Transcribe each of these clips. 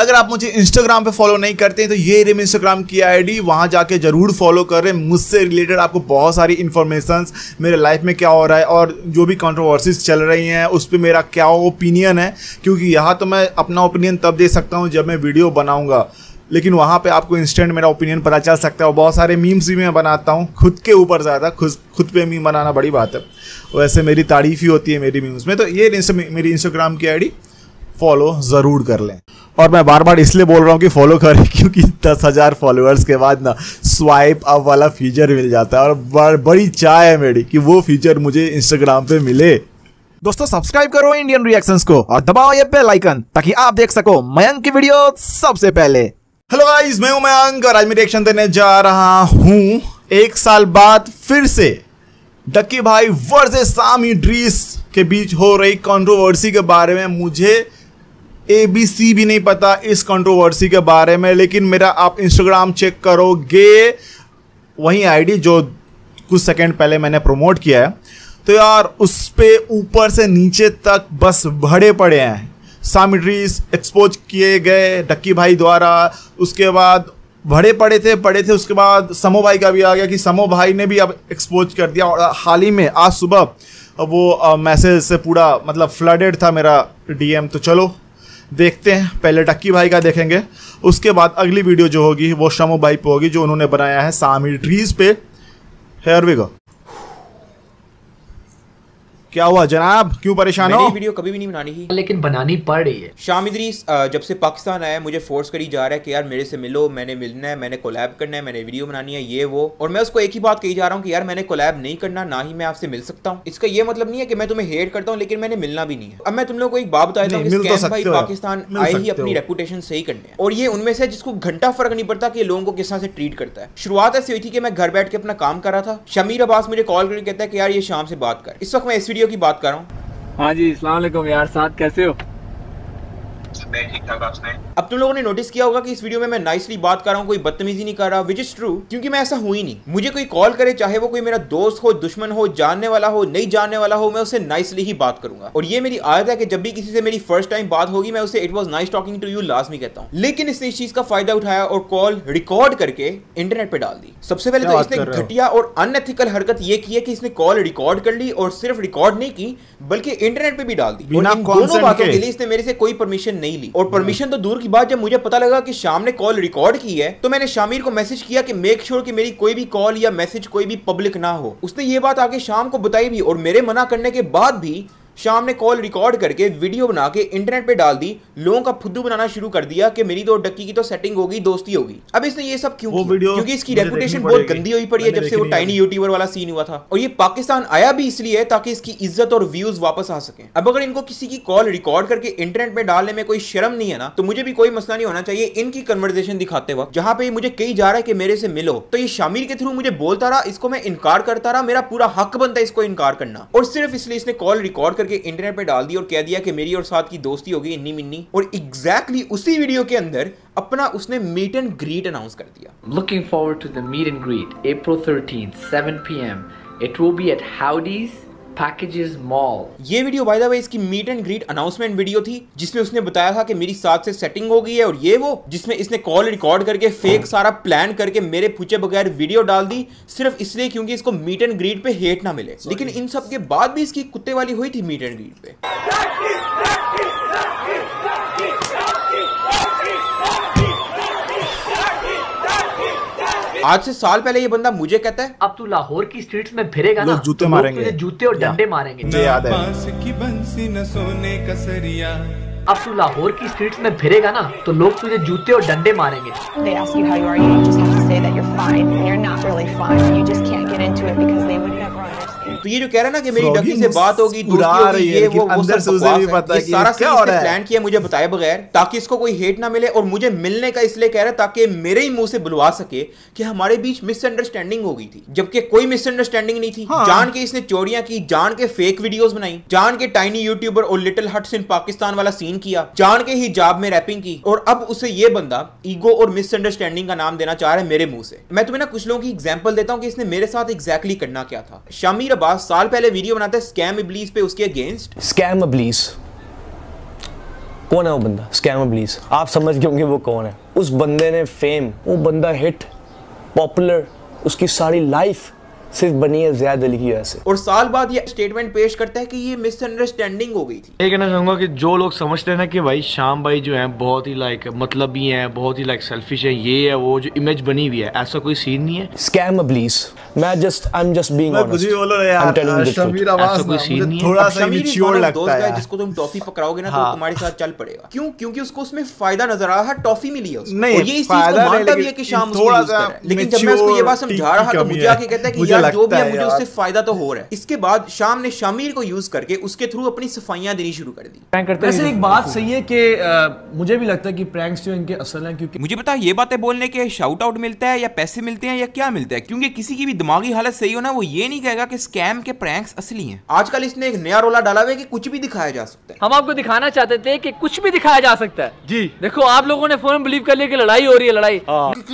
अगर आप मुझे इंस्टाग्राम पे फॉलो नहीं करते हैं तो ये रही इंस्टाग्राम की आईडी, वहाँ जाके ज़रूर फॉलो करें। मुझसे रिलेटेड आपको बहुत सारी इन्फॉर्मेशंस, मेरे लाइफ में क्या हो रहा है और जो भी कंट्रोवर्सीज चल रही हैं उस पर मेरा क्या ओपिनियन है, क्योंकि यहाँ तो मैं अपना ओपिनियन तब दे सकता हूँ जब मैं वीडियो बनाऊँगा, लेकिन वहाँ पे आपको इंस्टेंट मेरा ओपिनियन पता चल सकता है। और बहुत सारे मीम्स भी मैं बनाता हूँ खुद के ऊपर, ज़्यादा खुद पे मीम बनाना बड़ी बात है, वैसे मेरी तारीफ़ ही होती है मेरी मीम्स में। तो ये मेरी इंस्टाग्राम की आईडी फॉलो ज़रूर कर लें। और मैं बार बार इसलिए बोल रहा हूँ कि फॉलो करें क्योंकि 10,000 फॉलोअर्स के बाद ना स्वाइप अप वाला फीचर मिल जाता है, और बड़ी चाह है मेरी कि वो फीचर मुझे इंस्टाग्राम पे मिले। दोस्तों सब्सक्राइब करो इंडियन रिएक्शंस को और दबाओ ये बेल आइकन ताकि आप देख सको मयंक की वीडियो सबसे पहले। हेलो गाइस, मैं हूं मयंक और आज मैं रिएक्शन देने जा रहा हूं 1 साल बाद फिर से डक्की भाई वर्सेस सामी इद्रीस के बीच हो रही कंट्रोवर्सी के बारे में। मुझे ABC भी नहीं पता इस कंट्रोवर्सी के बारे में, लेकिन मेरा आप इंस्टाग्राम चेक करोगे, वही आईडी जो कुछ सेकंड पहले मैंने प्रमोट किया है, तो यार उस पे ऊपर से नीचे तक बस भरे पड़े हैं। सामी इद्रीस एक्सपोज किए गए डक्की भाई द्वारा, उसके बाद भरे पड़े थे, उसके बाद समो भाई का भी आ गया कि समो भाई ने भी अब एक्सपोज कर दिया। और हाल ही में आज सुबह वो मैसेज से पूरा मतलब फ्लडेड था मेरा DM। तो चलो देखते हैं, पहले डक्की भाई का देखेंगे, उसके बाद अगली वीडियो जो होगी वो समो भाई पे होगी जो उन्होंने बनाया है सामी इद्रीस पे। Here we go. क्या हुआ जनाब, क्यों परेशान हो? वीडियो कभी भी नहीं बनानी थी लेकिन बनानी पड़ रही है। सामी इद्रीस जब से पाकिस्तान आया मुझे फोर्स करी जा रहा है कि यार मेरे से मिलो, मैंने मिलना है, मैंने कोलैब करना है, मैंने वीडियो बनानी है, ये वो। और मैं उसको एक ही बात कही जा रहा हूँ कि यार मैंने कोलैब नहीं करना, ना ही मैं आपसे मिल सकता हूँ। इसका ये मतलब नहीं है कि मैं तुम्हें हेट करता हूँ, लेकिन मैंने मिलना भी नहीं है। अब मैं तुम लोगों को एक बात बता देता हूँ, भाई पाकिस्तान आए ही अपनी रेपुटेशन सही करने, और ये उनमें से जिसको घंटा फर्क नहीं पड़ता कि लोगों को किस तरह से ट्रीट करता है। शुरुआत ऐसी हुई थी कि मैं घर बैठ के अपना काम कर रहा था, शमीर अब्बास मुझे कॉल करके कहता है कि यार ये शाम से बात कर। इस वक्त मैं इस वीडियो की बात कर रहा हूँ। हाँ जी, अस्सलाम वालेकुम यार, साथ कैसे हो? ठीक ठाक। अब तुम लोगों ने नोटिस किया होगा कि इस वीडियो में मैं नाइसली बात कर रहा हूँ, कोई बदतमीजी नहीं कर रहा, विच इज ट्रू, क्योंकि मैं ऐसा हूं ही नहीं। मुझे कोई कॉल करे, चाहे वो कोई मेरा दोस्त हो, दुश्मन हो, जानने वाला हो, नहीं जानने वाला हो, मैं उससे नाइसली ही बात करूंगा। और ये मेरी आदत है कि जब भी किसी से मेरी फर्स्ट टाइम बात होगी मैं उसे it was nice talking to you लाजमी कहता हूँ। लेकिन इसने इस चीज का फायदा उठाया और कॉल रिकॉर्ड करके इंटरनेट पे डाल दी। सबसे पहले तो इसने घटिया और अनएथिकल हरकत ये की है कि इसने कॉल रिकॉर्ड कर ली और सिर्फ रिकॉर्ड नहीं की बल्कि इंटरनेट पे भी डाल दी। और इन दोनों बातों के लिए इसने मेरे से कोई परमिशन नहीं ली। और परमिशन तो दूर की बात, जब मुझे पता लगा कि शाम ने कॉल रिकॉर्ड की है तो मैंने शामिर को मैसेज किया कि मेक श्योर कि मेरी कोई भी कॉल या मैसेज कोई भी पब्लिक ना हो। उसने ये बात आगे शाम को बताई भी, और मेरे मना करने के बाद भी शाम ने कॉल रिकॉर्ड करके वीडियो बना के इंटरनेट पे डाल दी। लोगों का फुद्दू बनाना शुरू कर दिया कि मेरी तो डक्की की तो सेटिंग होगी, दोस्ती होगी। अब इसने ये सब क्यों किया? क्योंकि इसकी रेपुटेशन बहुत गंदी हुई पड़ी है जब से वो टाइनी यूट्यूबर वाला सीन हुआ था। और ये पाकिस्तान आया भी इसलिए ताकि इसकी इज्जत और व्यूज वापस आ सके। अब अगर इनको किसी की कॉल रिकॉर्ड करके इंटरनेट में डालने में कोई शर्म नहीं है ना, तो मुझे भी कोई मसला नहीं होना चाहिए इनकी कन्वर्सेशन दिखाते वक्त जहां पे मुझे कही जा रहा है कि मेरे से मिलो। तो ये शामिर के थ्रू मुझे बोलता रहा, इसको मैं इनकार करता रहा, मेरा पूरा हक बनता है इसको इनकार करना। और सिर्फ इसलिए इसने कॉल रिकॉर्ड करके इंटरनेट पे डाल दी और कह दिया कि मेरी और साथ की दोस्ती होगी इन्नी मिन्नी। और एग्जैक्टली उसी वीडियो के अंदर अपना उसने मीट एंड ग्रीट अनाउंस कर दिया। Looking forward to the meet and greet, April 13th, 7 PM. It will be at Howdy's Packages Mall. ये वीडियो बाय द वे इसकी meet and greet announcement video थी, जिसमें उसने बताया था कि मेरी साथ से सेटिंग हो गई है और ये वो, जिसमें इसने कॉल रिकॉर्ड करके फेक सारा प्लान करके मेरे पूछे बगैर वीडियो डाल दी, सिर्फ इसलिए क्योंकि इसको मीट एंड ग्रीट पे हेट ना मिले। लेकिन इन सब के बाद भी इसकी कुत्ते वाली हुई थी मीट एंड ग्रीट पे। आज से साल पहले ये बंदा मुझे कहता है अब तू लाहौर की स्ट्रीट्स में फिरेगा ना, जूते मारेंगे, तुझे जूते और डंडे मारेंगे। मुझे याद है। अब तू लाहौर की स्ट्रीट्स में फिरेगा ना तो लोग तुझे जूते और डंडे मारेंगे। They ask you how you are, you just have to say that you're fine. You're not really fine. You just can't get into it because they would never understand. तो ये जो कह रहा है ना कि मेरी डक्की से बात होगी, दोस्ती होगी, ये वो अंदर से उसे भी पता है कि सारा क्या हो रहा है। प्लान किया मुझे बताए बगैर ताकि इसको कोई हेट ना मिले। और मुझे मिलने का इसलिए कह रहा है ताकि मेरे ही मुंह से बुलवा सके कि हमारे बीच मिसअंडरस्टैंडिंग हो गई थी, जबकि कोई मिसअंडरस्टैंडिंग नहीं थी। जान के इसने चोरियां की, जान के फेक वीडियोस बनाई, जान के टाइनी यूट्यूबर और लिटिल हट्स इन पाकिस्तान वाला सीन किया, जान के हिजाब में रैपिंग की। और अब उसे ये बंदा ईगो और मिसअंडरस्टैंडिंग का नाम देना चाह रहा है मेरे मुंह से। मैं तुम्हें ना कुछ लोगों की एग्जांपल देता हूं कि इसने मेरे साथ एग्जैक्टली करना क्या था। शामिर अब्बास साल पहले वीडियो बनाता है स्कैम इब्लीस पे, उसके अगेंस्ट स्कैम इब्लीस कौन है वो बंदा? स्कैमर प्लीज, आप समझ गए होंगे वो कौन है। उस बंदे ने फेम, वो बंदा हिट, पॉपुलर, उसकी सारी लाइफ सिर्फ बनी है ज़ियाद अली की वजह से। और साल बाद ये स्टेटमेंट पेश करता है कि ये मिसअंडरस्टैंडिंग हो गई थी। ये कहना चाहूंगा कि जो लोग समझते हैं ना कि भाई शाम भाई जो है बहुत ही लाइक मतलबी हैं, बहुत ही लाइक सेल्फिश है, ये है वो, जो इमेज बनी हुई है, ऐसा कोई सीन नहीं है। Scammer please, I am just being honest. Shameer Abbas थोड़ा सा मैच्योर लगता है। जिसको तुम टॉफी पकड़ाओगे ना तो तुम्हारे साथ चल पड़ेगा। क्यों? क्योंकि उसको उसमें फायदा नजर आ रहा है, टॉफी मिली है उसको। नहीं, और ये इस चीज को मानता भी है कि शाम उसको यूज कर रहा है। लेकिन जब मैं उसको ये बात समझा रहा तो मुझे आके कहता है कि यार जो भी है मुझे उससे फायदा तो हो रहा है। इसके बाद शाम ने शामिर को यूज करके उसके थ्रू अपनी सफाइयां देनी शुरू कर दी। वैसे एक बात सही है कि मुझे भी लगता है कि प्रैंक्स जो इनके असल हैं, क्योंकि मुझे पता है ये बातें बोलने के शाउट आउट मिलता है या पैसे मिलते हैं या क्या मिलता है, क्योंकि किसी की भी दिमागी हालत सही हो ना, वो ये नहीं कहेगा कि स्कैम के प्रैंक्स असली हैं। आजकल इसने एक नया रोला डाला हुआ है कि कुछ भी दिखाया जा सकता है। हम आपको दिखाना चाहते थे कि कुछ भी दिखाया जा सकता है। जी देखो, आप लोगों ने फौरन बिलीव कर लिया कि लड़ाई हो रही है। लड़ाई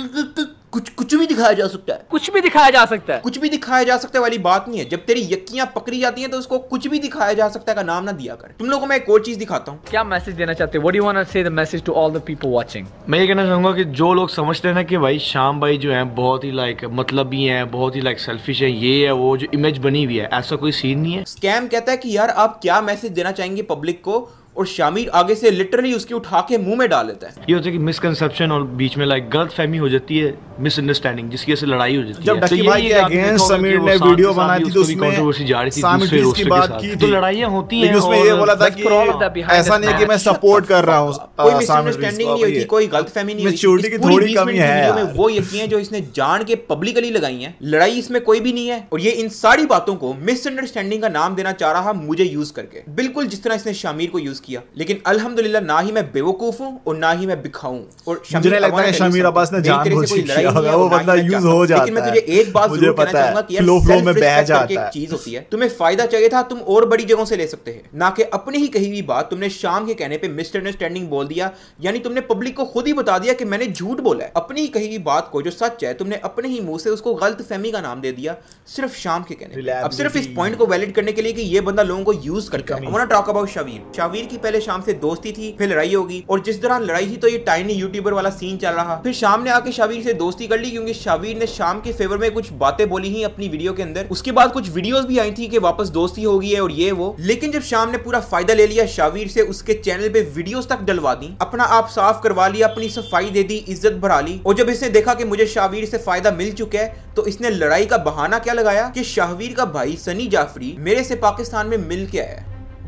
कुछ भी दिखाया जा सकता है। कुछ भी दिखाया जा सकता है। कुछ भी दिखाया जा सकता है वाली बात नहीं है। जब तेरी यक्कियां पकड़ी जाती हैं तो उसको कुछ भी दिखाया जा सकता है का नाम ना दिया कर। तुम लोगों को मैं एक और चीज दिखाता हूँ। क्या मैसेज देना चाहते हो? What do you want to say the message to all the people watching? मैं ये कहना चाहूंगा कि जो लोग समझते हैं ना कि भाई शाम भाई जो है बहुत ही लाइक मतलबी हैं, बहुत ही लाइक सेल्फिश है, ये है वो, जो इमेज बनी हुई है, ऐसा कोई सीन नहीं है। स्कैम कहता है कि यार आप क्या मैसेज देना चाहेंगे पब्लिक को, और शामिर आगे से लिटरली उसकी उठा के मुंह में डाल देता है। ये होता है कि मिसकंसेप्शन और बीच में लाइक गलतफहमी हो जाती है, मिसअंडरस्टैंडिंग, जिसकी वजह से लड़ाई हो जाती है। जब डक्की भाई के अगेंस्ट समीर ने वीडियो बनाई थी तो उसमें कंट्रोवर्सी जा रही थी, दूसरे की बात की तो लड़ाइयां होती हैं। लेकिन उसमें ये बोला था कि ऐसा नहीं है कि मैं सपोर्ट कर रहा हूं, कोई मिसअंडरस्टैंडिंग नहीं होती, कोई गलतफहमी नहीं होती। मैच्योरिटी की थोड़ी कमी है। वो यकीन जो इसने जान के पब्लिकली लगाई है, लड़ाई इसमें कोई भी नहीं है। और ये इन सारी बातों को मिसअंडरस्टैंडिंग का नाम देना चाह रहा मुझे यूज करके, बिल्कुल जिस तरह इसने शामिर को यूज किया। लेकिन अल्हम्दुलिल्लाह ना ही मैं बेवकूफ हूं और ना ही मैं बिखाऊं। और मुझे नहीं लगता है शमीर अब्बास ने जानबूझ के किया होगा, वो बंदा यूज हो जाता है। लेकिन मैं तुझे एक बात जरूर कहना चाहूंगा कि फ्लो में बह जाता है। एक चीज होती है, तुम्हें फायदा चाहिए था, तुम और बड़ी जगहों से ले सकते हैं, ना कि अपनी ही कही हुई बात तुमने शाम के कहने पे मिसअंडरस्टैंडिंग बोल दिया। यानी तुमने पब्लिक को खुद ही बता दिया कि मैंने झूठ बोला है। अपनी ही कही हुई बात को जो सच है, तुमने अपने ही मुंह से उसको गलतफहमी का नाम दे दिया, सिर्फ शाम के कहने पे। अब सिर्फ इस पॉइंट को वैलिड करने के लिए कि ये बंदा लोगों को यूज करता है। I wanna talk about Shavir की पहले शाम से दोस्ती थी, फिर लड़ाई होगी, और जिस दौरान लड़ाई थी तो ये टाइनी यूट्यूबर वाला सीन चल रहा। फिर शाम ने आके शावीर से दोस्ती कर ली, क्योंकि शावीर ने शाम के फेवर में कुछ बातें बोली ही अपनी वीडियो के अंदर। उसके बाद कुछ वीडियोस भी आई थी कि वापस दोस्ती हो गई है और ये वो। लेकिन जब शाम ने पूरा फायदा ले लिया शावीर से, उसके चैनल पे वीडियोस तक डलवा दी, अपना आप साफ करवा लिया, अपनी सफाई दे दी, इज्जत बढ़ा ली, और जब इसने देखा कि मुझे शावीर से फायदा मिल चुका है, तो इसने लड़ाई का बहाना क्या लगाया कि शावीर का भाई सनी जाफरी मेरे से पाकिस्तान में मिल के आया।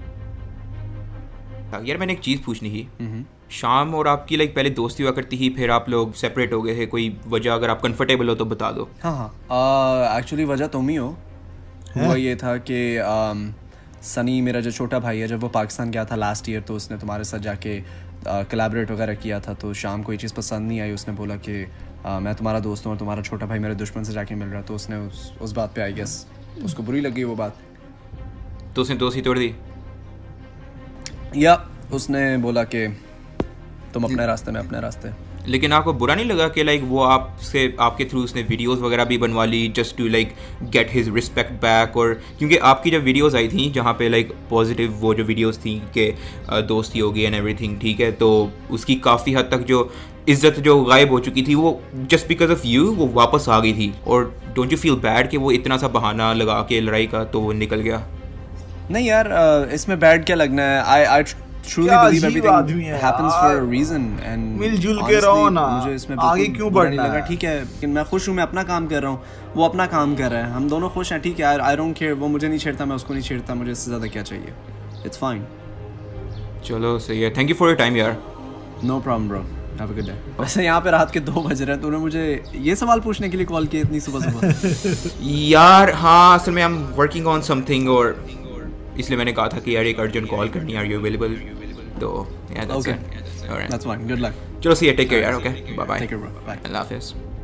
यार मैंने एक चीज पूछनी थी, शाम और आपकी लाइक पहले दोस्ती हुआ करती थी, फिर आप लोग सेपरेट हो गए थे, कोई वजह अगर आप कंफर्टेबल हो तो बता दो। हाँ एक्चुअली वजह तुम ही हो। वो ये था कि सनी मेरा जो छोटा भाई है, जब वो पाकिस्तान गया था लास्ट ईयर, तो उसने तुम्हारे साथ जाके कोलैबोरेट वगैरह किया था। तो शाम को ये चीज़ पसंद नहीं आई, उसने बोला कि मैं तुम्हारा दोस्त हूँ और तुम्हारा छोटा भाई मेरे दुश्मन से जाके मिल रहा है। तो उसने उस बात पे आई गेस उसको बुरी लगी वो बात, तो उसने दोस्ती तोड़ दी। या उसने बोला कि तुम अपने रास्ते में अपने रास्ते। लेकिन आपको बुरा नहीं लगा कि लाइक वो आपसे आपके थ्रू उसने वीडियोस वगैरह भी बनवा ली just to like get his respect back? और क्योंकि आपकी जब वीडियोस आई थी जहाँ पे लाइक पॉजिटिव वो जो वीडियोस थी कि दोस्ती हो गई एंड एवरीथिंग, ठीक है, तो उसकी काफ़ी हद तक जो इज्जत जो गायब हो चुकी थी वो जस्ट बिकॉज ऑफ यू वो वापस आ गई थी। और डोंट यू फील बैड कि वो इतना सा बहाना लगा के लड़ाई का तो वो निकल गया? नहीं यार, इसमें बैड क्या लगना है। आई truly believe everything happens for a reason and मिलजुल के रहो ना, मुझे इसमें आगे क्यों बढ़ना लगा। ठीक है, लेकिन मैं खुश हूँ, मैं अपना काम कर रहा हूँ, वो अपना काम कर रहा है, हम दोनों खुश हैं। ठीक है, आई डोंट केयर, वो मुझे नहीं छेड़ता, मैं उसको नहीं छेड़ता, मुझे इससे ज़्यादा क्या चाहिए। It's fine. चलो सही है, thank you for your time यार। No problem bro, have a good day. वैसे यहाँ पे रात के 2 बज रहे हैं, तूने मुझे ये सवाल पूछने के लिए कॉल किया इतनी सुबह? यार हाँ, असल में I am working on something, और इसलिए मैंने कहा था कि यार एक अर्जेंट कॉल करनी है, आर यू अवेलेबल? तो yeah, that's okay. it. All right. That's fine. Good luck. चलो सी टेक केयर यार, okay, bye bye, take care bro, bye, अल्लाह हाफिज़।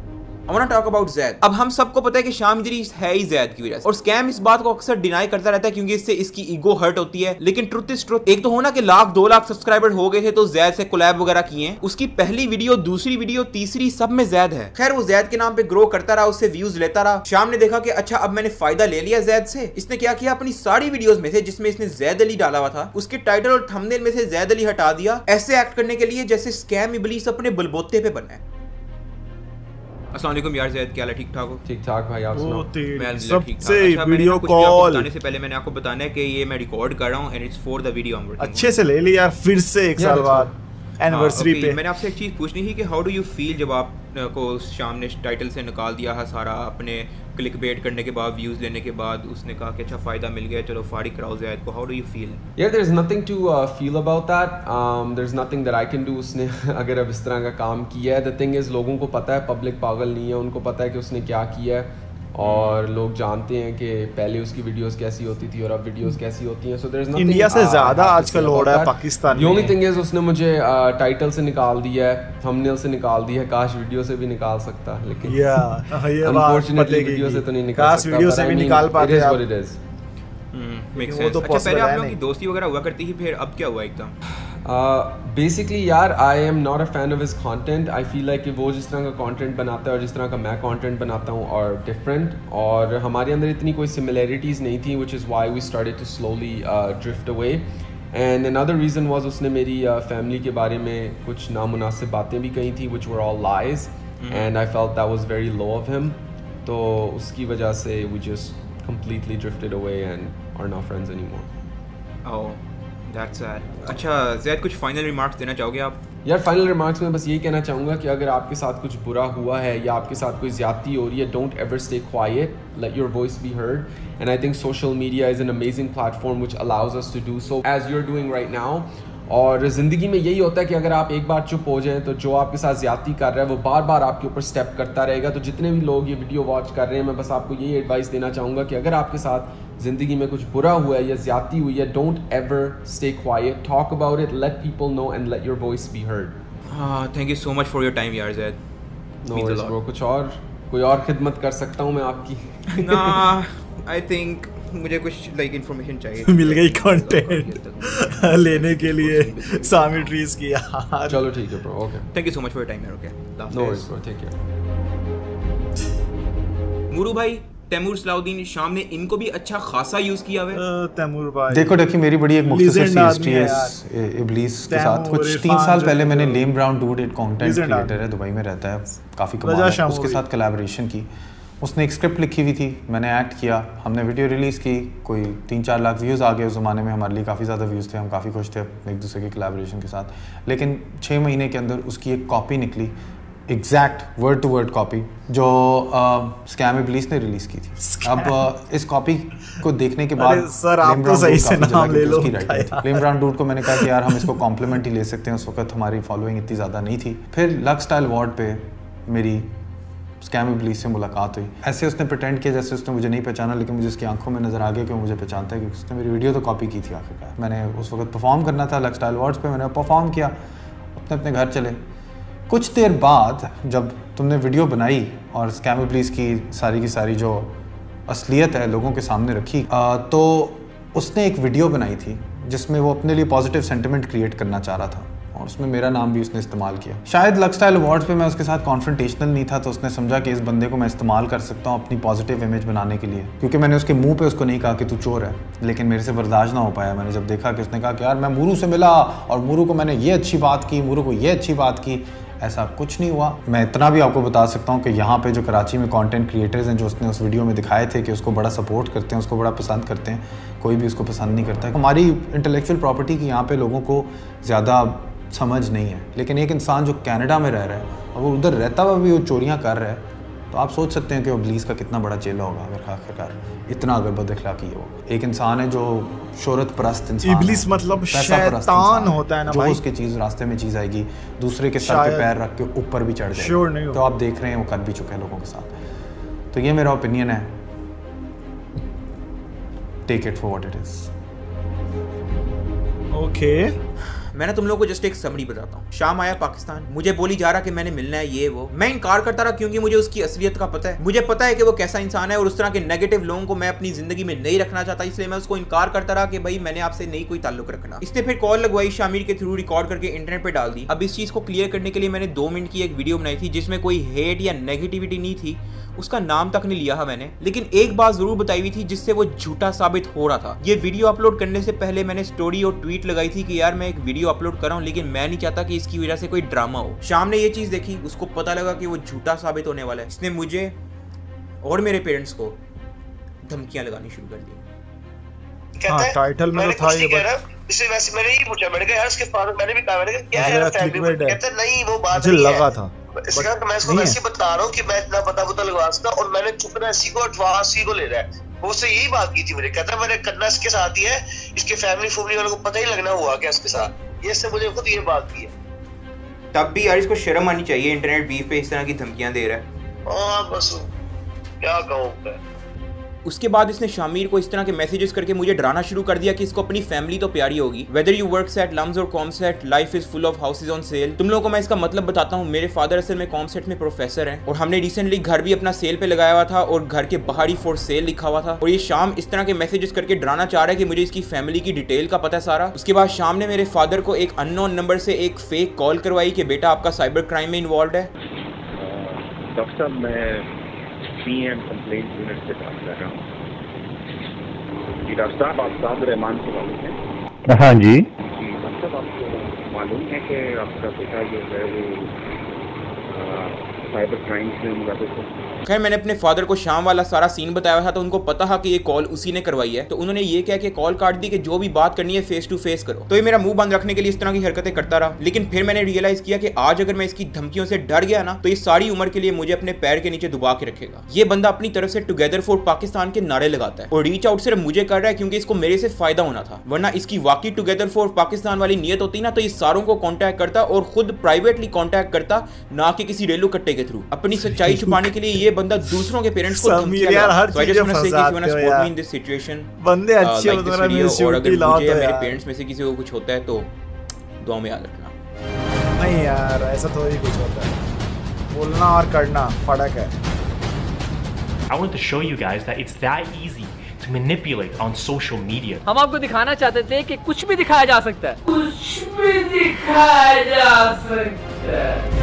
I wanna talk about Zaid। अब हम सबको पता है कि शाम इदरीस है ही Zaid की वजह से, और स्कैम इस बात को अक्सर डिनाई करता रहता है क्योंकि इससे इसकी ईगो हर्ट होती है। लेकिन ट्रुथ इज ट्रुथ, एक तो होना कि 1-2 लाख सब्सक्राइबर हो गए थे तो Zaid से कोलैब वगैरह किए, उसकी पहली वीडियो, दूसरी वीडियो, तीसरी, सब में Zaid है। खैर वो Zaid के नाम पे ग्रो करता रहा, उससे व्यूज लेता रहा। शाम ने देखा कि अच्छा अब मैंने फायदा ले लिया Zaid से। इसने क्या किया, अपनी सारी वीडियोस में से जिसमें इसने Zaid अली डाला हुआ था उसके टाइटल और थंबनेल में से Zaid अली हटा दिया, ऐसे एक्ट करने के लिए जैसे स्कैम इबलीस अपने बलबोते पे बना है। अस्सलाम वालेकुम यार Zaid, क्या हाल है? ठीक ठाक हो? ठीक ठाक भाई, आप सुनाओ? सबसे वीडियो कॉल बताने से पहले मैंने आपको बताना है कि ये मैं रिकॉर्ड कर रहा हूँ and it's for the video I am working. अच्छे से ले ली यार, फिर से 1 साल बाद एनिवर्सरी पे। मैंने आपसे एक चीज़ पूछनी थी कि हाउ डू यू फील जब आपको शाम ने टाइटल से निकाल दिया है सारा, अपने क्लिक बेट करने के बाद, व्यूज़ लेने के बाद उसने कहा कि अच्छा फ़ायदा मिल गया, चलो फारिग कराओ Zaid को, हाउ डू यू फील? यार there is nothing to feel about that, there is nothing that I can do. उसने अगर अब इस तरह का काम किया है, द थिंग इज़ लोगों को पता है, पब्लिक पागल नहीं है, उनको पता है कि उसने क्या किया है, और लोग जानते हैं कि पहले उसकी वीडियोस कैसी होती थी और अब वीडियोस कैसी होती हैं। So there is nothing, India से ज़्यादा आजकल हो रहा है पाकिस्तान में। द ओनली थिंग इज उसने मुझे टाइटल से निकाल दिया है, थंबनेल से निकाल दिया है, काश वीडियो से भी निकाल सकता, लेकिन ये अनफॉर्चुनेटली वीडियो से तो नहीं निकाल सकता, वीडियो से भी निकाल पाते आप। अच्छा पहले आप लोगों की दोस्ती वगैरह हुआ करती थी, फिर अब क्या हुआ एकदम? बेसिकली यार I am not a fan of his content. I feel like कि वो जिस तरह का कंटेंट बनाता है और जिस तरह का मैं कंटेंट बनाता हूँ और डिफरेंट, और हमारे अंदर इतनी कोई सिमिलैरिटीज़ नहीं थी, which is why we started to slowly drift away. And another reason was उसने मेरी फैमिली के बारे में कुछ नामुनासिब बातें भी कही थी, which were all lies, and I felt that was very low of him. तो उसकी वजह से we just completely drifted away and are not friends anymore. Oh, that's sad. अच्छा Zaid, कुछ फाइनल रिमार्क्स देना चाहोगे आप? यार फाइनल रिमार्क्स में बस यही कहना चाहूँगा कि अगर आपके साथ कुछ बुरा हुआ है या आपके साथ कोई ज़्यादती हो रही है, don't ever stay quiet, let your voice be heard, and I think social media is an amazing platform which allows us to do so as you're doing right now. और ज़िंदगी में यही होता है कि अगर आप एक बार चुप हो जाएं तो जो आपके साथ ज़्यादती कर रहा है वो बार बार आपके ऊपर स्टेप करता रहेगा। तो जितने भी लोग ये वीडियो वॉच कर रहे हैं, मैं बस आपको यही एडवाइस देना चाहूँगा कि अगर आपके साथ ज़िंदगी में कुछ बुरा हुआ है या ज़्यादती हुई है, don't ever stay quiet, talk about it, let people know and let your voice be heard. Thank you so much for your time यार Zaid। नो वरीज ब्रो, कुछ और कोई और खिदमत कर सकता हूँ मैं आपकी? ना आई थिंक मुझे कुछ लाइक इन्फॉर्मेशन चाहिए। मिल गई कंटेंट लेने के लिए सामी ट्रीज की यार। चलो ठीक है bro, okay, thank you so much for your time यार। Okay, no worries bro, take care. Muru भाई, तैमूर सलाउद्दीन, शाम ने इनको भी अच्छा खासा यूज किया है। तैमूर भाई देखो मेरी बड़ी एक मुख्तसर सी हिस्ट्री है इब्लीस के साथ। कुछ 3 साल पहले मैंने लेम ब्राउन डूड, एक कंटेंट क्रिएटर है, दुबई में रहता है, काफ़ी कमाल है, उसके साथ कोलैबोरेशन की। उसने एक स्क्रिप्ट लिखी हुई थी, मैंने एक्ट किया, हमने वीडियो रिलीज़ की, कोई 3-4 लाख व्यूज़ आ गए। उस ज़माने में हमारे लिए काफ़ी ज़्यादा व्यूज़ थे, हम काफ़ी खुश थे एक दूसरे के कोलैबोरेशन के साथ। लेकिन 6 महीने के अंदर उसकी एक कॉपी निकली, exact word to word copy, जो स्कैम इब्लीस ने रिलीज़ की थी। अब इस कॉपी को देखने के बाद सर आप तो सही से नाम ले लो। लेम ब्राउन डूड को मैंने कहा कि यार हम इसको कॉम्प्लीमेंट ही ले सकते हैं, उस वक्त हमारी फॉलोइंग इतनी ज़्यादा नहीं थी। फिर लक स्टाइल अवार्ड पे मेरी स्कैम इब्लीस से मुलाकात हुई। ऐसे उसने प्रिटेंड किया जैसे उसने मुझे नहीं पहचाना, लेकिन मुझे उसकी आंखों में नज़र आ गया कि वो मुझे पहचानता है, क्योंकि उसने मेरी वीडियो तो कॉपी की थी आखिरकार। मैंने उस वक्त परफॉर्म करना था लक स्टाइल अवार्ड्स पे, मैंने परफॉर्म किया, अपने अपने घर चले। कुछ देर बाद जब तुमने वीडियो बनाई और स्कैम इब्लीस की सारी जो असलियत है लोगों के सामने रखी, तो उसने एक वीडियो बनाई थी जिसमें वो अपने लिए पॉजिटिव सेंटिमेंट क्रिएट करना चाह रहा था, और उसमें मेरा नाम भी उसने इस्तेमाल किया। शायद लक स्टाइल अवार्ड्स पे मैं उसके साथ कॉन्फ्रंटेशनल नहीं था, तो उसने समझा कि इस बंदे को मैं इस्तेमाल कर सकता हूँ अपनी पॉजिटिव इमेज बनाने के लिए, क्योंकि मैंने उसके मुंह पे उसको नहीं कहा कि तू चोर है, लेकिन मेरे से बर्दाश्त ना हो पाया। मैंने जब देखा कि उसने कहा कि यार मैं मुरू से मिला और मुरू को मैंने ये अच्छी बात की, मुरू को ये अच्छी बात की, ऐसा कुछ नहीं हुआ। मैं इतना भी आपको बता सकता हूँ कि यहाँ पे जो कराची में कंटेंट क्रिएटर्स हैं, जो उसने उस वीडियो में दिखाए थे कि उसको बड़ा सपोर्ट करते हैं, उसको बड़ा पसंद करते हैं, कोई भी उसको पसंद नहीं करता है। हमारी इंटेलेक्चुअल प्रॉपर्टी की यहाँ पे लोगों को ज़्यादा समझ नहीं है, लेकिन एक इंसान जो कनाडा में रह रहा है और वो उधर रहता हुआ भी वो चोरियाँ कर रहा है, तो आप सोच सकते हैं कि इब्लीस का कितना बड़ा चेला होगा अगर आखिरकार इतना अगर बदअखलाकी है। वो एक इंसान है जो शोहरत परस्त इंसान, इब्लीस मतलब शैतान होता है ना भाई, जो उसकी चीज़ रास्ते में चीज़ आएगी दूसरे के सर पे पैर रख के ऊपर भी चढ़ जाएगा। तो आप देख रहे हैं वो कर भी चुके हैं लोगों के साथ। तो ये मेरा ओपिनियन है, take it for what it is. Okay, मैं ना तुम लोगों को जस्ट एक समरी बताता हूँ। शाम आया पाकिस्तान, मुझे बोली जा रहा कि मैंने मिलना है ये वो। मैं इनकार करता रहा क्योंकि मुझे उसकी असलियत का पता है। मुझे पता है कि वो कैसा इंसान है और उस तरह के नेगेटिव लोगों को मैं अपनी जिंदगी में नहीं रखना चाहता, इसलिए मैं उसको इनकार करता रहा कि भाई मैंने आपसे नहीं कोई ताल्लुक रखना। इसने फिर कॉल लगवाई, शामिर के थ्रू रिकॉर्ड करके इंटरनेट पे डाल दी। अब इस चीज को क्लियर करने के लिए मैंने 2 मिनट की एक वीडियो बनाई थी जिसमें कोई हेट या नेगेटिविटी नहीं थी, उसका नाम तक नहीं लिया है मैंने, लेकिन एक बात जरूर बताई हुई थी जिससे वो झूठा साबित हो रहा था। ये वीडियो अपलोड करने से पहले मैंने स्टोरी और ट्वीट लगाई थी कि यार मैं एक वीडियो अपलोड कर रहा हूं, लेकिन मैं नहीं चाहता कि इसकी वजह से कोई ड्रामा हो। शाम ने ये चीज देखी, उसको पता लगा कि वो झूठा साबित होने वाला है। इसने मुझे और मेरे पेरेंट्स को धमकियां लगानी शुरू कर दी। हाँ, टाइटल में तो था ये इसे वैसे मैंने ही पूछा, मैंने कहा यार उसके फादर, मैंने भी कहा, मैंने कहा क्या है फैमिली, कहते नहीं वो बात नहीं है, लगा था इसका मैं इसको वैसे बता रहा हूँ कि मैं इतना पता लगवा सकता और मैंने चुपना इसी को एडवांस ही को ले रहा है। वो उससे यही बात की थी मुझे, कहता मैंने करना इसके साथ ही है, इसके फैमिली वालों को पता ही लगना हुआ क्या इसके साथ, ये इससे मुझे खुद ये बात की है। तब भी यार इसको शर्म आनी चाहिए, इंटरनेट बीफ पे इस तरह की धमकियां दे रहा है। हाँ बस क्या कहूँ मैं। उसके बाद इसने शामिर को इस तरह के मैसेजेस करके मुझे डराना शुरू कर दिया कि इसको अपनी फैमिली तो प्यारी होगी, whether you work at LUMS और COMSATS, life is full of houses on sale. तुम लोगों को मैं इसका मतलब बताता हूँ, मेरे फादर असल में कॉमसेट में प्रोफेसर हैं और हमने रिसेंटली घर भी अपना सेल पे लगाया हुआ था और घर के बाहर ही फॉर सेल लिखा हुआ था। और ये शाम इस तरह के मैसेजेस करके डराना चाह रहा है कि मुझे इसकी फैमिली की डिटेल का पता है सारा। उसके बाद शाम ने मेरे फादर को एक अननोन नंबर से एक फेक कॉल करवाई कि बेटा आपका साइबर क्राइम में इन्वॉल्व है। डॉक्टर साहब मैं पीएम कंप्लेंट यूनिट से बात कर रहा हूँ। डॉक्टर साहब आप साहब रहमान से मालूम है? हाँ जी। डॉक्टर साहब आपको मालूम है कि आपका बेटा जो है वो साइबर क्राइम से मुलाकात है? खैर मैंने अपने फादर को शाम वाला सारा सीन बताया था तो उनको पता था कि ये कॉल उसी ने करवाई है, तो उन्होंने ये कह के कॉल काट दी कि जो भी बात करनी है फेस टू फेस करो। तो ये मेरा मुंह बंद रखने के लिए इस तरह की हरकतें करता रहा, लेकिन फिर मैंने रियलाइज किया कि आज अगर मैं इसकी धमकियों से डर गया ना तो ये सारी उम्र के लिए मुझे अपने पैर के नीचे दबा के रखेगा। ये बंदा अपनी तरफ से टुगेदर फॉर पाकिस्तान के नारे लगाता है और रीच आउट सिर्फ मुझे कर रहा है क्योंकि इसको मेरे से फायदा होना था, वरना इसकी वाकई टुगेदर फॉर पाकिस्तान वाली नीयत होती ना तो ये सारों को कॉन्टैक्ट करता और खुद प्राइवेटली कॉन्टैक्ट करता, ना कि किसी रेलू कट्टे के थ्रू। अपनी सच्चाई छुपाने के लिए ये बंदा दूसरों के पेरेंट्स को समीर यार हर चीज फंसाते हो यार, बंदे अच्छे होते हैं और अगर मुझे मेरे पेरेंट्स में से किसी को कुछ होता है तो दुआ में याद रखना। नहीं यार ऐसा तो ही कुछ होता है, बोलना और करना फर्क है। I want to show you guys that it's that easy to manipulate on social media. हम आपको दिखाना चाहते थे कि कुछ भी दिखाया जा सकता है, कुछ भी दिखाया जा सकता है।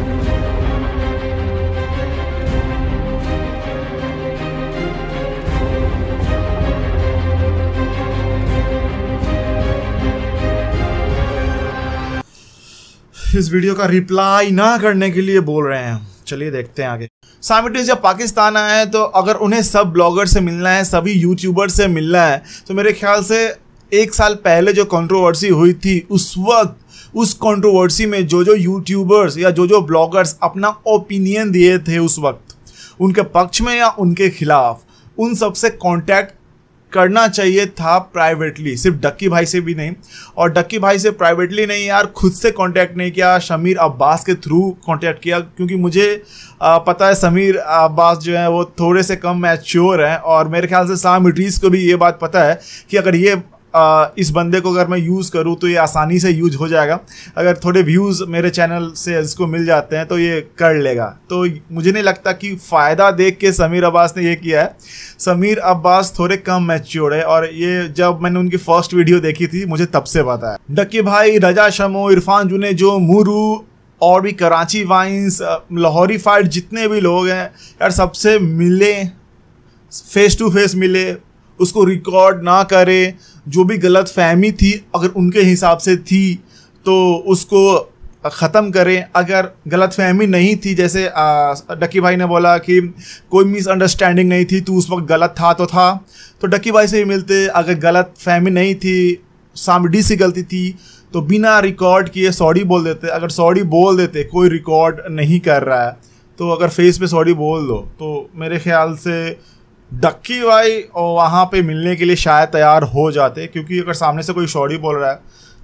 इस वीडियो का रिप्लाई ना करने के लिए बोल रहे हैं, चलिए देखते हैं आगे। साइमल्टेनियस जब पाकिस्तान आए हैं तो अगर उन्हें सब ब्लॉगर से मिलना है, सभी यूट्यूबर से मिलना है, तो मेरे ख्याल से 1 साल पहले जो कंट्रोवर्सी हुई थी उस वक्त उस कंट्रोवर्सी में जो यूट्यूबर्स या जो ब्लॉगर्स अपना ओपिनियन दिए थे उस वक्त उनके पक्ष में या उनके खिलाफ, उन सब से कॉन्टैक्ट करना चाहिए था प्राइवेटली, सिर्फ डक्की भाई से भी नहीं, और डक्की भाई से प्राइवेटली नहीं यार, खुद से कांटेक्ट नहीं किया, शमीर अब्बास के थ्रू कांटेक्ट किया, क्योंकि मुझे पता है समीर अब्बास जो है वो थोड़े से कम मैच्योर हैं और मेरे ख्याल से साम इड्रीस को भी ये बात पता है कि अगर ये इस बंदे को अगर मैं यूज़ करूँ तो ये आसानी से यूज हो जाएगा, अगर थोड़े व्यूज़ मेरे चैनल से इसको मिल जाते हैं तो ये कर लेगा। तो मुझे नहीं लगता कि फ़ायदा देख के समीर अब्बास ने ये किया है। समीर अब्बास थोड़े कम मैच्योर है और ये जब मैंने उनकी फर्स्ट वीडियो देखी थी मुझे तब से पता है। डक्की भाई, रजा शमो, इरफान जुनेजो, मूरू और भी कराची वाइंस, लाहौरी फाइट, जितने भी लोग हैं यार सबसे मिले, फेस टू फेस मिले, उसको रिकॉर्ड ना करे, जो भी गलत फहमी थी अगर उनके हिसाब से थी तो उसको ख़त्म करें, अगर गलत फहमी नहीं थी जैसे डक्की भाई ने बोला कि कोई मिसअंडरस्टैंडिंग नहीं थी तो उस वक्त गलत था तो डक्की भाई से ही मिलते, अगर गलत फहमी नहीं थी, सामडी से गलती थी तो बिना रिकॉर्ड किए सॉरी बोल देते। अगर सॉरी बोल देते, कोई रिकॉर्ड नहीं कर रहा है तो अगर फेस पे सॉरी बोल दो तो मेरे ख्याल से डक्की भाई और वहाँ पे मिलने के लिए शायद तैयार हो जाते, क्योंकि अगर सामने से कोई सॉरी बोल रहा है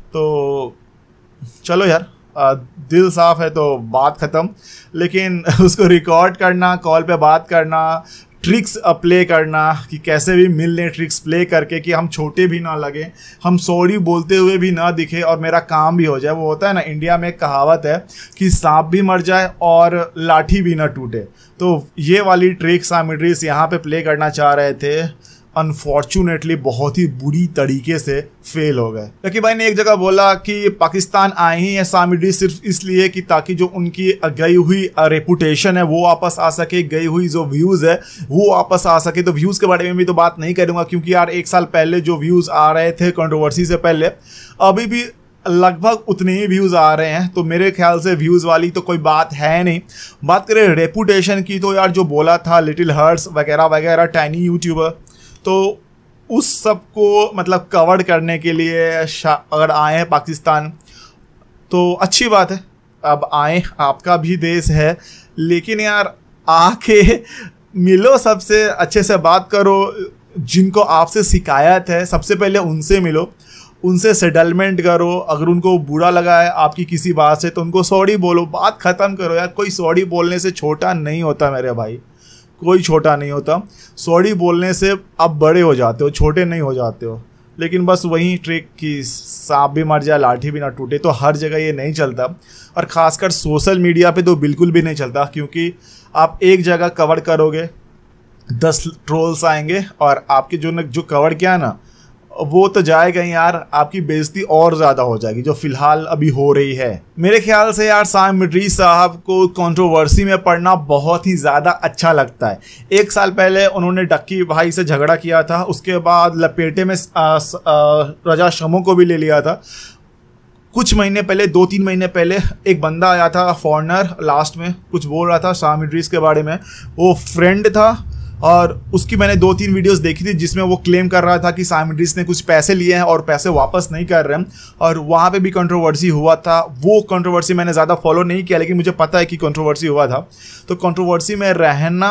तो चलो यार दिल साफ़ है तो बात ख़त्म, लेकिन उसको रिकॉर्ड करना, कॉल पे बात करना, ट्रिक्स प्ले करना, कि कैसे भी मिल लें ट्रिक्स प्ले करके कि हम छोटे भी ना लगे, हम सॉरी बोलते हुए भी ना दिखे और मेरा काम भी हो जाए। वो होता है ना, इंडिया में एक कहावत है कि सांप भी मर जाए और लाठी भी ना टूटे। तो ये वाली ट्रिक साम इड्रीस यहाँ पे प्ले करना चाह रहे थे, अनफॉर्चुनेटली बहुत ही बुरी तरीके से फेल हो गए। लकी भाई ने एक जगह बोला कि पाकिस्तान आए ही है साम इड्रीस सिर्फ इसलिए कि ताकि जो उनकी गई हुई रेपुटेशन है वो वापस आ सके, गई हुई जो व्यूज़ है वो वापस आ सके। तो व्यूज़ के बारे में भी तो बात नहीं करूँगा, क्योंकि यार 1 साल पहले जो व्यूज़ आ रहे थे कंट्रोवर्सी से पहले, अभी भी लगभग उतने ही व्यूज़ आ रहे हैं। तो मेरे ख्याल से व्यूज़ वाली तो कोई बात है नहीं। बात करें रेपुटेशन की, तो यार जो बोला था लिटिल हर्ट्स वगैरह वगैरह टाइनी यूट्यूबर, तो उस सब को मतलब कवर करने के लिए अगर आए हैं पाकिस्तान तो अच्छी बात है, अब आए, आपका भी देश है। लेकिन यार आके मिलो, सबसे अच्छे से बात करो, जिनको आपसे शिकायत है सबसे पहले उनसे मिलो, उनसे सेटलमेंट करो। अगर उनको बुरा लगा है आपकी किसी बात से तो उनको सॉरी बोलो, बात ख़त्म करो यार। कोई सॉरी बोलने से छोटा नहीं होता मेरे भाई, कोई छोटा नहीं होता। सॉरी बोलने से आप बड़े हो जाते हो, छोटे नहीं हो जाते हो। लेकिन बस वही ट्रिक कि सांप भी मर जाए लाठी भी ना टूटे, तो हर जगह ये नहीं चलता, और ख़ासकर सोशल मीडिया पे तो बिल्कुल भी नहीं चलता। क्योंकि आप एक जगह कवर करोगे 10 ट्रोल्स आएंगे और आपके जो कवर किया ना वो तो जाएगा ही यार, आपकी बेइज्जती और ज़्यादा हो जाएगी, जो फिलहाल अभी हो रही है। मेरे ख्याल से यार साम इड्रीस साहब को कंट्रोवर्सी में पढ़ना बहुत ही ज़्यादा अच्छा लगता है। 1 साल पहले उन्होंने डक्की भाई से झगड़ा किया था, उसके बाद लपेटे में रजा शमो को भी ले लिया था। कुछ महीने पहले, 2-3 महीने पहले एक बंदा आया था फॉरेनर, लास्ट में कुछ बोल रहा था साम इड्रीस के बारे में, वो फ्रेंड था और उसकी मैंने 2-3 वीडियोस देखी थी जिसमें वो क्लेम कर रहा था कि साम इड्रीस ने कुछ पैसे लिए हैं और पैसे वापस नहीं कर रहे हैं, और वहाँ पे भी कंट्रोवर्सी हुआ था। वो कंट्रोवर्सी मैंने ज़्यादा फॉलो नहीं किया, लेकिन मुझे पता है कि कंट्रोवर्सी हुआ था। तो कंट्रोवर्सी में रहना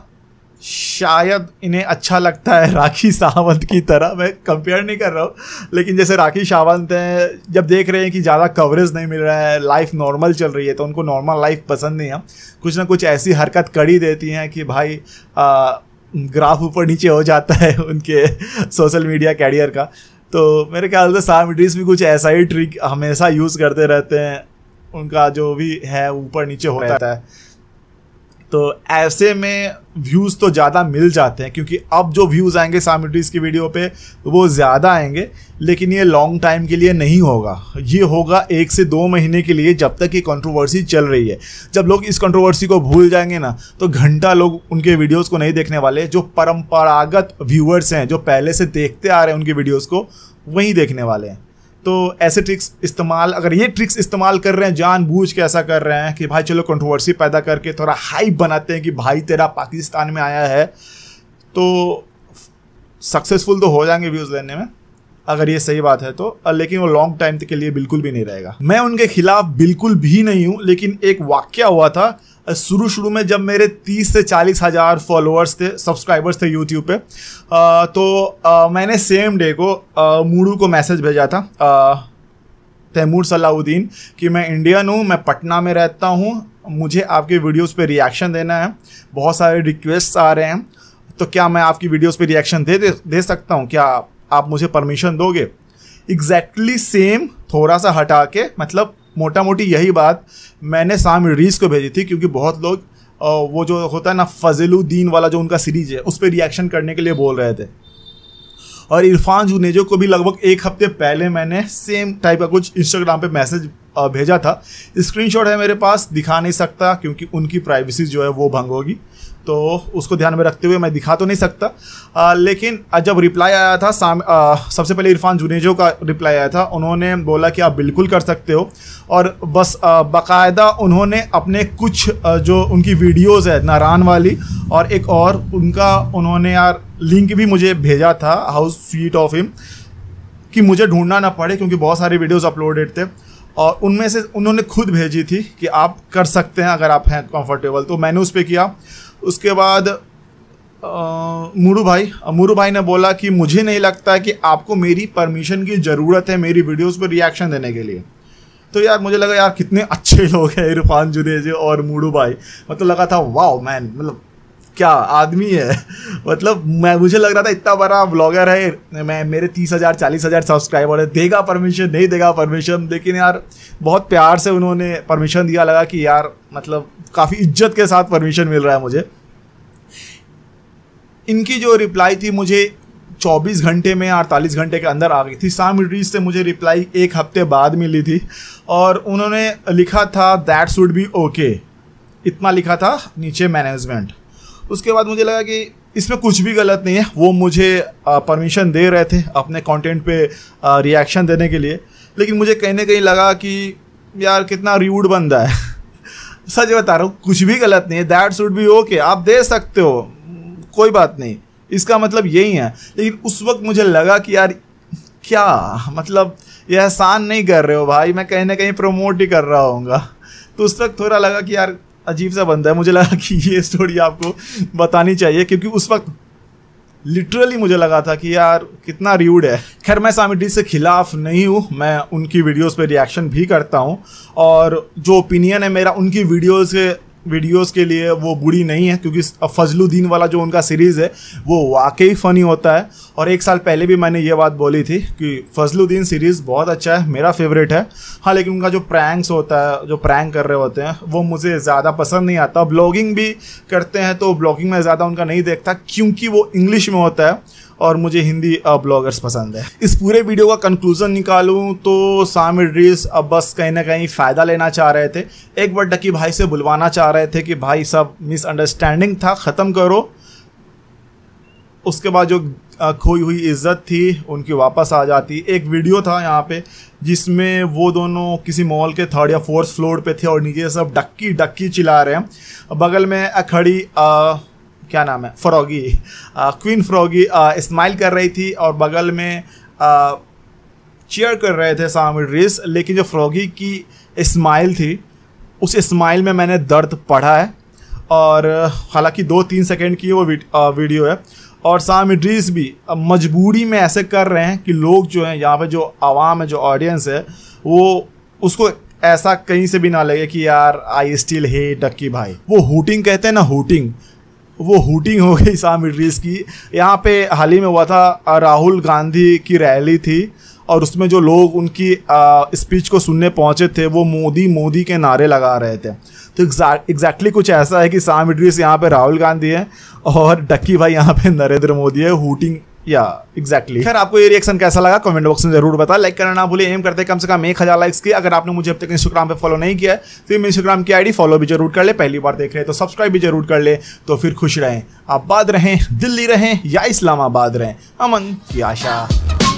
शायद इन्हें अच्छा लगता है, राखी सावंत की तरह। मैं कंपेयर नहीं कर रहा हूँ, लेकिन जैसे राखी सावंत हैं, जब देख रहे हैं कि ज़्यादा कवरेज नहीं मिल रहा है, लाइफ नॉर्मल चल रही है, तो उनको नॉर्मल लाइफ पसंद नहीं है। कुछ ना कुछ ऐसी हरकत कर ही देती हैं कि भाई ग्राफ ऊपर नीचे हो जाता है उनके सोशल मीडिया कैरियर का। तो मेरे ख्याल से साम इड्रीस भी कुछ ऐसा ही ट्रिक हमेशा यूज़ करते रहते हैं, उनका जो भी है ऊपर नीचे हो जाता है। तो ऐसे में व्यूज़ तो ज़्यादा मिल जाते हैं, क्योंकि अब जो व्यूज़ आएंगे साम इड्रीस की वीडियो पे वो ज़्यादा आएंगे, लेकिन ये लॉन्ग टाइम के लिए नहीं होगा। ये होगा 1 से 2 महीने के लिए, जब तक ये कंट्रोवर्सी चल रही है। जब लोग इस कंट्रोवर्सी को भूल जाएंगे ना, तो घंटा लोग उनके वीडियोज़ को नहीं देखने वाले। जो परंपरागत व्यूअर्स हैं, जो पहले से देखते आ रहे हैं उनके वीडियोज़ को, वहीं देखने वाले हैं। तो ऐसे ट्रिक्स इस्तेमाल, अगर ये ट्रिक्स इस्तेमाल कर रहे हैं, जानबूझ के ऐसा कर रहे हैं कि भाई चलो कंट्रोवर्सी पैदा करके थोड़ा हाइप बनाते हैं कि भाई तेरा पाकिस्तान में आया है, तो सक्सेसफुल तो हो जाएंगे व्यूज़ लेने में, अगर ये सही बात है तो। लेकिन वो लॉन्ग टाइम के लिए बिल्कुल भी नहीं रहेगा। मैं उनके खिलाफ बिल्कुल भी नहीं हूँ, लेकिन एक वाकया हुआ था शुरू में, जब मेरे 30 से 40 हज़ार फॉलोअर्स थे, सब्सक्राइबर्स थे यूट्यूब पे। तो मैंने सेम डे को मूडू को मैसेज भेजा था, तैमूर सलाउद्दीन, कि मैं इंडियन हूँ, मैं पटना में रहता हूँ, मुझे आपके वीडियोस पे रिएक्शन देना है, बहुत सारे रिक्वेस्ट आ रहे हैं, तो क्या मैं आपकी वीडियोस पे रिएक्शन दे सकता हूँ, क्या आप मुझे परमिशन दोगे? एग्जैक्टली सेम, थोड़ा सा हटा के, मतलब मोटा मोटी यही बात मैंने साम इड्रीस को भेजी थी, क्योंकि बहुत लोग वो जो होता है ना फजलुद्दीन वाला जो उनका सीरीज है, उस पर रिएक्शन करने के लिए बोल रहे थे। और इरफान जुनेजो को भी लगभग 1 हफ्ते पहले मैंने सेम टाइप का कुछ इंस्टाग्राम पे मैसेज भेजा था। स्क्रीनशॉट है मेरे पास, दिखा नहीं सकता क्योंकि उनकी प्राइवेसी जो है वो भंग होगी, तो उसको ध्यान में रखते हुए मैं दिखा तो नहीं सकता। लेकिन जब रिप्लाई आया था सबसे पहले इरफान जुनेजो का रिप्लाई आया था, उन्होंने बोला कि आप बिल्कुल कर सकते हो, और बस बाकायदा उन्होंने अपने कुछ जो उनकी वीडियोज़ है नारान वाली, और एक और उनका उन्होंने यार लिंक भी मुझे भेजा था, हाउ स्वीट ऑफ हिम, कि मुझे ढूंढना ना पड़े, क्योंकि बहुत सारे वीडियोज़ अपलोडेड थे, और उनमें से उन्होंने खुद भेजी थी कि आप कर सकते हैं अगर आप हैं कंफर्टेबल। तो मैंने उस पर किया। उसके बाद मूरू भाई ने बोला कि मुझे नहीं लगता कि आपको मेरी परमिशन की ज़रूरत है मेरी वीडियोस पर रिएक्शन देने के लिए। तो यार मुझे लगा यार कितने अच्छे लोग हैं इरफान जुनेजो और मूरू भाई, मतलब लगा था वाओ मैन, मतलब क्या आदमी है। मतलब मुझे लग रहा था इतना बड़ा ब्लॉगर है, मैं मेरे 30,000 40,000 सब्सक्राइबर है, देगा परमिशन नहीं देगा परमिशन, लेकिन यार बहुत प्यार से उन्होंने परमिशन दिया। लगा कि यार मतलब काफ़ी इज्जत के साथ परमिशन मिल रहा है मुझे। इनकी जो रिप्लाई थी मुझे 24 घंटे में 48 घंटे के अंदर आ गई थी। साम इड्रीस से मुझे रिप्लाई 1 हफ्ते बाद मिली थी और उन्होंने लिखा था दैट शुड बी ओके, इतना लिखा था नीचे मैनेजमेंट। उसके बाद मुझे लगा कि इसमें कुछ भी गलत नहीं है। वो मुझे परमिशन दे रहे थे अपने कंटेंट पे रिएक्शन देने के लिए, लेकिन मुझे कहीं ना कहीं लगा कि यार कितना र्यूड बंदा है। सच बता रहा हूँ, कुछ भी गलत नहीं है, दैट शुड बी ओके, आप दे सकते हो, कोई बात नहीं, इसका मतलब यही है। लेकिन उस वक्त मुझे लगा कि यार क्या मतलब ये एहसान नहीं कर रहे हो भाई, मैं कहीं ना कहीं प्रमोट ही कर रहा होऊंगा। तो उस वक्त थोड़ा लगा कि यार अजीब सा बंदा है। मुझे लगा कि ये स्टोरी आपको बतानी चाहिए, क्योंकि उस वक्त लिटरली मुझे लगा था कि यार कितना र्यूड है। खैर मैं साम इड्रीस से खिलाफ नहीं हूँ, मैं उनकी वीडियोस पे रिएक्शन भी करता हूँ और जो ओपिनियन है मेरा उनकी वीडियोस के लिए वो बुरी नहीं है, क्योंकि फजलुद्दीन वाला जो उनका सीरीज़ है वो वाकई फ़नी होता है। और 1 साल पहले भी मैंने ये बात बोली थी कि फजलुद्दीन सीरीज़ बहुत अच्छा है, मेरा फेवरेट है। हाँ, लेकिन उनका जो प्रैंक्स होता है, जो प्रैंक कर रहे होते हैं, वो मुझे ज़्यादा पसंद नहीं आता। ब्लॉगिंग भी करते हैं तो ब्लॉगिंग में ज़्यादा उनका नहीं देखता, क्योंकि वो इंग्लिश में होता है और मुझे हिंदी ब्लॉगर्स पसंद है। इस पूरे वीडियो का कंक्लूजन निकालूं तो साम इड्रीस अब बस कहीं ना कहीं फ़ायदा लेना चाह रहे थे। एक बार डक्की भाई से बुलवाना चाह रहे थे कि भाई सब मिसअंडरस्टैंडिंग था, ख़त्म करो। उसके बाद जो खोई हुई इज्जत थी उनकी वापस आ जाती। एक वीडियो था यहाँ पे जिसमें वो दोनों किसी मॉल के 3rd या 4th फ्लोर पे थे और नीचे सब डक्की डक्की चिल्ला रहे हैं। बगल में खड़ी क्या नाम है, फ्रॉगी, क्वीन फ्रॉगी स्माइल कर रही थी और बगल में चीयर कर रहे थे साम इड्रीस। लेकिन जो फ्रॉगी की स्माइल थी, उस स्माइल में मैंने दर्द पढ़ा है। और हालांकि 2-3 सेकंड की वो वीडियो है और साम इड्रीस भी मजबूरी में ऐसे कर रहे हैं कि लोग जो हैं यहाँ पे, जो आवाम है, जो ऑडियंस है, वो उसको ऐसा कहीं से भी ना लगे कि यार आई स्टिल हेट डक्की भाई। वो हूटिंग कहते हैं ना, हूटिंग, वो हूटिंग हो गई साम इड्रीस की। यहाँ पे हाल ही में हुआ था, राहुल गांधी की रैली थी और उसमें जो लोग उनकी स्पीच को सुनने पहुँचे थे वो मोदी मोदी के नारे लगा रहे थे। तो एग्जैक्टली कुछ ऐसा है कि साम इड्रीस यहाँ पे राहुल गांधी है और डक्की भाई यहाँ पे नरेंद्र मोदी है, हूटिंग या एग्जैक्टली। खैर आपको ये रिएक्शन कैसा लगा कमेंट बॉक्स में जरूर बताएं। लाइक करना ना भूलें, एम करते कम से कम 1000 लाइक्स की। अगर आपने मुझे अब तक इंस्टाग्राम पे फॉलो नहीं किया है तो मेरे इंस्टाग्राम की आईडी फॉलो भी जरूर कर ले। पहली बार देख रहे हैं तो सब्सक्राइब भी जरूर कर ले। तो फिर खुश रहें, आबाद रहें, दिल्ली रहें या इस्लामाबाद रहें, अमन की आशा।